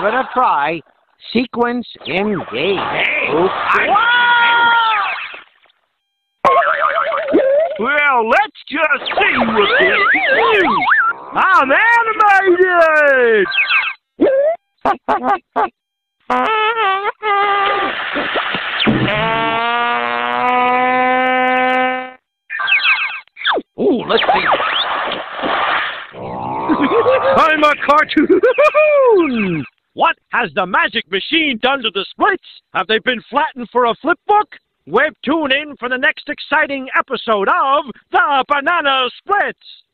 Give it a try. Sequence engage. Hey, Well, let's just see what this is. I'm animated! ooh, let's see. I'm a cartoon! What has the magic machine done to the splits? Have they been flattened for a flip book? Tune in for the next exciting episode of The Banana Splits!